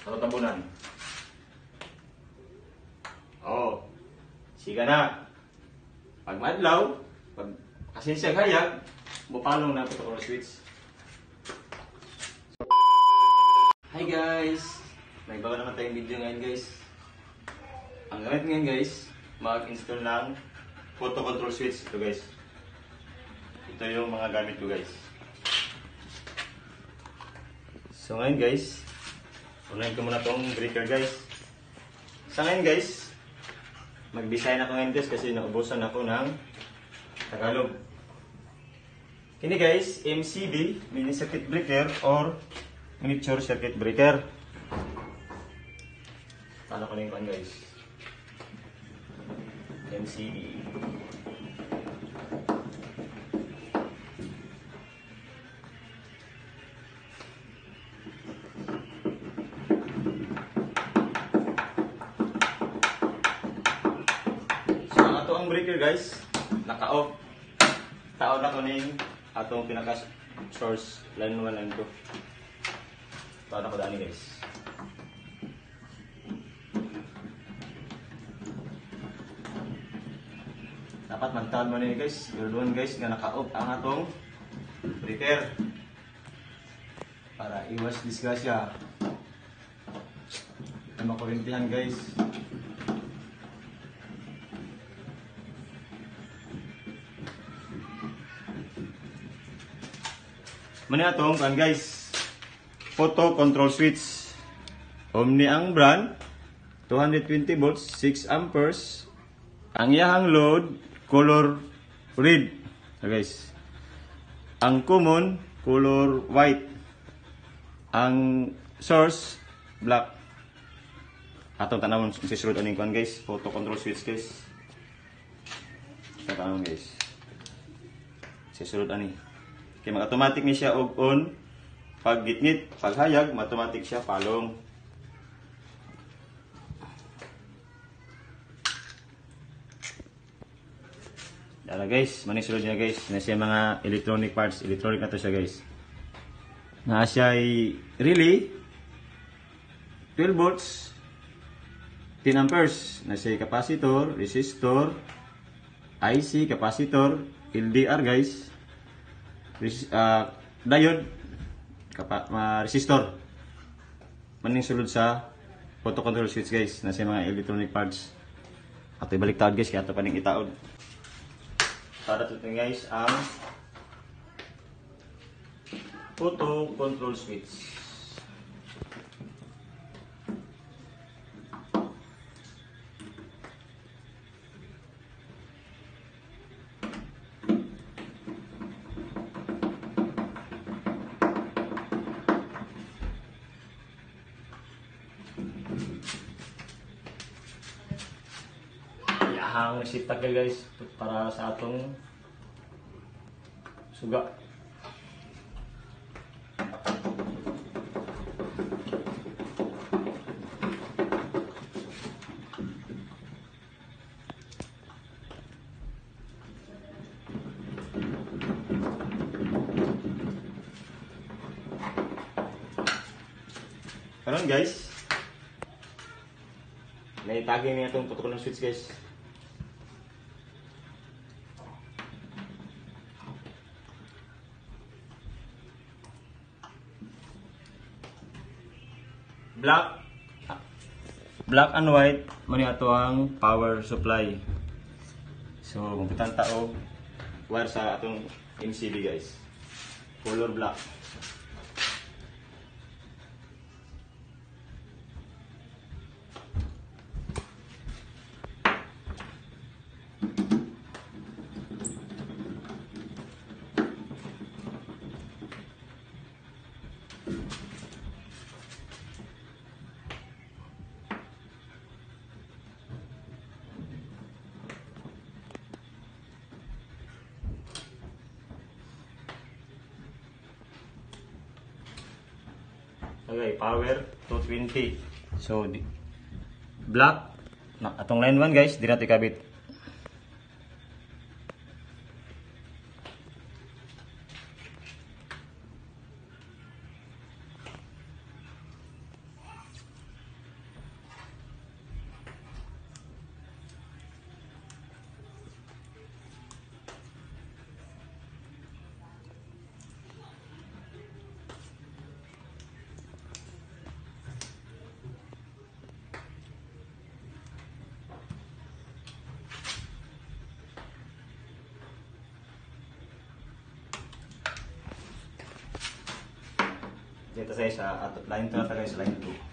Ano tabunan? Oh, siga na. Pag madlaw, pag asensya hayag, bupalong na ito ko switch. Hi guys! May bago naman tayong video ngayon guys. Ang gamit ngayon guys, mag-install ng photo control switch. Ito guys. Ito yung mga gamit ko guys. So ngayon guys, unahin ko muna itong breaker guys. Sa ngayon guys, mag-design ako ngayon guys kasi naubusan ako ng Tagalog. Ini guys, MCB, mini circuit breaker or miniature circuit breaker. Paano ko na yung guys? MCB. Ang breaker guys, naka-off. Taon na ko ning atong pinaka-source line 1 line 2. Taon na ko dani guys. Dapat magtaon mo ni guys. Doon guys nga naka-off ang atong breaker. Para iwas disgrasya. Ay makurintihan guys. Mani atong kan guys, photo control switch. Omni ang brand, 220 volts, 6 amperes. Ang iyahang load, color red. So guys, ang common, color white. Ang source, black. Atong tanawon sisulod aning kan guys, photo control switch guys. Sa tanawon guys. Sisulod ani. Kaya mag-automatic ni siya og on. Pag gitngit, pag hayag, automatic siya palong. Dala guys, manisulod niya guys. Na siya mga electronic parts. Electronic na to siya guys. Na siya ay relay, 12 volts, 10 amperes. Na siya capacitor, resistor, IC, capacitor, LDR guys. Diode, resistor. Maning sulod sa photo control switch guys, nasa mga electronic parts. Ato ibaliktad guys, kaya ato paning itaod. Para ito guys ang photo control switch. Ang resiptacle guys para sa atong suga. Karon guys, may taging niya itong photo control switch guys. Black and white mani ato ang power supply. So kumpitan tao wire sa atong MCB guys. Color black. Okay, power 220. So black na atong line 1 guys, di natin kabit. Dito tayo sa line 2 na tayo sa line 2.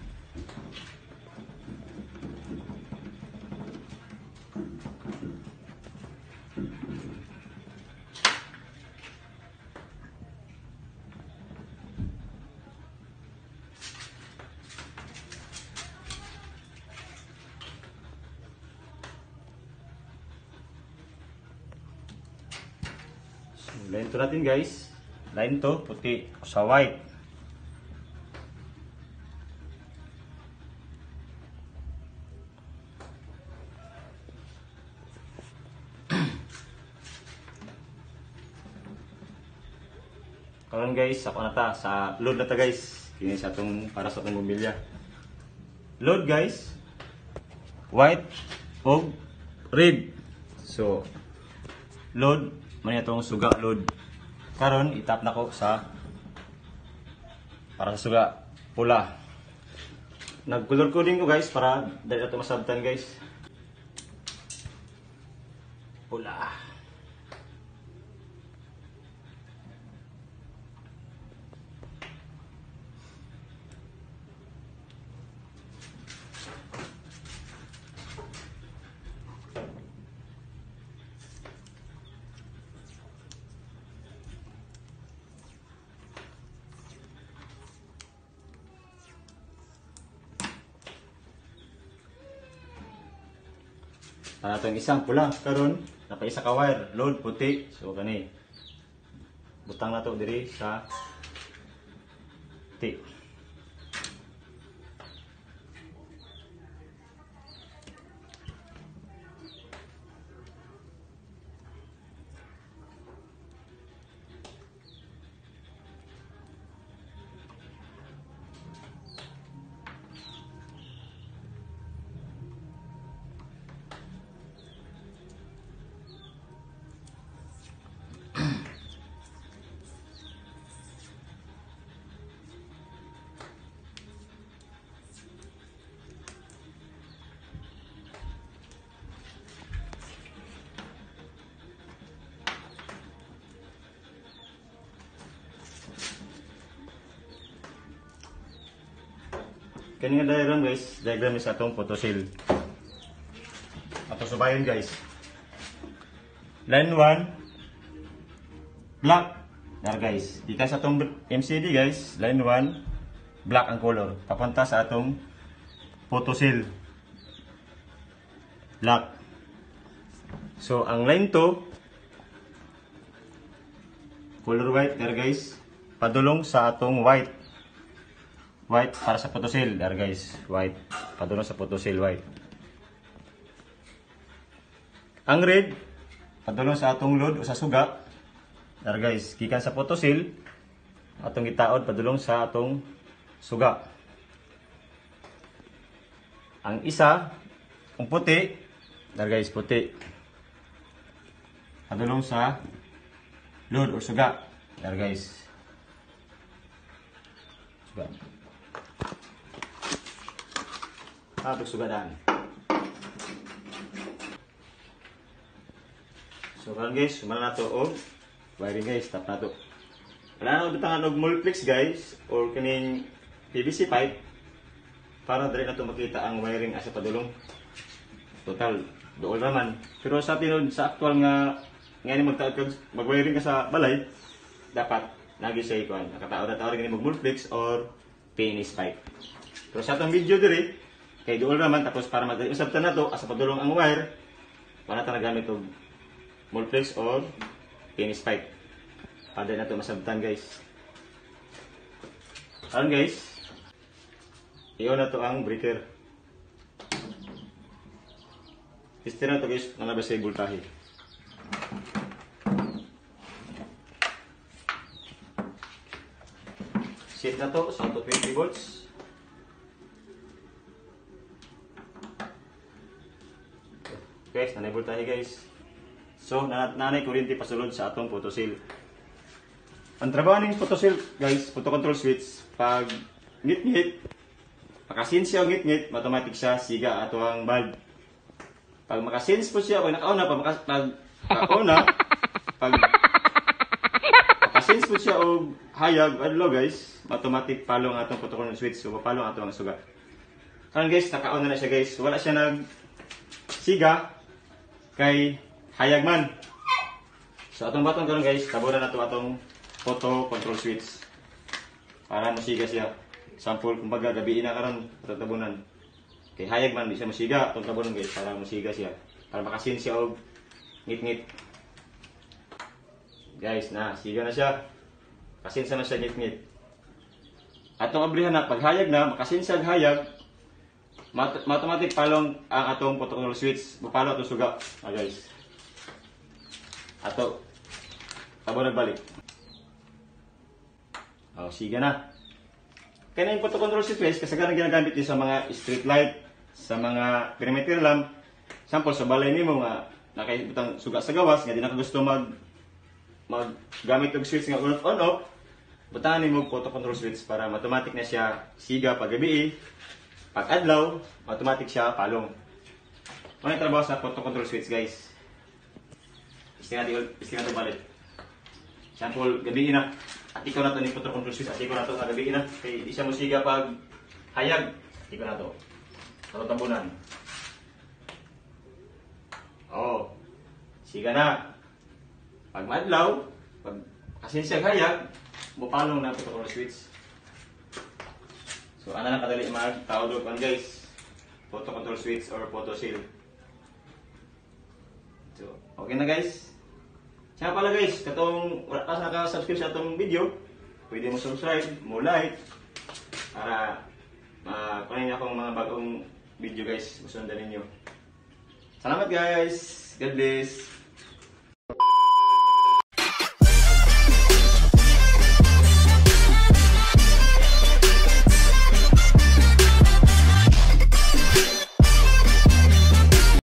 Line 2 natin guys. Line 2, puti sa white. Karon guys, ako na ta sa load na ta guys. Kini sa atong para sa atong bumilya. Load guys. White o red. So load man itong suga load. Karon itap na ko sa para sa suga pula. Nag-color coding ko guys para dali na ito masabtan guys. Pula. Itong isang pula karon napa-isa ka wire load puti. So kani butang na to diri sa puti. Kani nga diagram guys, diagram is atong photocell. Ato subayon guys. Line 1 black. Dar guys, gikan sa atong MCD guys, line 1 black ang color. Papunta sa atong photocell. Black. So ang line 2 color white dar guys, padulong sa atong white. White para sa photocell, there guys, white, padulong sa photocell white. Ang red, padulong sa atong load o sa suga, there guys, gikan sa photocell, atong gitaod padulong sa atong suga. Ang isa, ang puti, there guys, puti, padulong sa load o suga, there guys, suga. Sugadaan. So karon guys, sumala na to og wiring guys, tap na to. Wala na bitangan og multiplex guys or kining PVC pipe para dali na to makita ang wiring asa padulong. Total dool naman. Pero sa tinod sa actual nga ngayon mag-wiring ka sa balay, dapat lagi siya ikuan. Nakataod na tawag ni mag multiplex or PNS pipe. Pero sa atong video diri kay duol naman, tapos para mag-usabtan na to, asa padulong ang wire, wala na nagamit og multiplex or PNS pipe. Para na to masabtan guys. Ayan guys, iyon na to ang breaker. Tester na to guys, nalabas sa voltahe. Set na to sa 220 volts. Guys, nanay voltahe guys. So, nanay kuryente pasulod sa atong photocell. Ang trabaho ng photocell guys, photo control switch, pag ngit-ngit, makasense siya ngit-ngit, automatic siya siga ato ang bulb. Pag makasense po siya, pag nakauna, pag nakauna, pag Makasense po siya og hayag adlaw guys, automatic palong atong photo control switch, so papalong atong suga. Karon guys, naka-on na siya guys, wala siya nag siga kay hayag man. So atong baton karon guys, tabunan nato atong photo control switch para masiga siya. Sample kumbaga gabi na karon atong tabunan. Kay hayag man di siya masiga, atong tabunan guys para masiga siya. Para makasense siya og ngit-ngit. Guys, na siga na siya. Kasense na siya ngit-ngit. Atong abrihan na paghayag na, makasense ang hayag, automatic palong ang atong photo control switch, mapalo atong suga. Guys. Ato tabo nagbalik. Siga na. Kaya yung photo control switch guys, kasagaran ginagamit din sa mga street light, sa mga perimeter lamp. Sample sa balay nimo nga nakaibutang suga sa gawas nga di na ka gusto maggamit og switch nga on off, butangan nimo photo control switch para automatic na siya siga pag gabi, pag adlaw automatic siya palong. Ano yung trabaho sa photo control switch guys? Istingan natin balik. Sample gabi na. Atiko na to ni photo control switch. Atiko na to nga gabi na. Kaya di siya mo siga pag hayag. Atiko na to. Sa tambunan. Siga na. Pag madlaw, pag kasensyang hayag, mupalong na photo control switch. So, ano lang kadali mag-tawag doon guys. Photo control switch or photo seal. So, okay na guys. Siya pala guys, katong wala ka naka-subscribe sa itong video, pwede mo subscribe, mo like, para makunin niya akong mga bagong video guys, gusto ninyo. Salamat guys! God bless!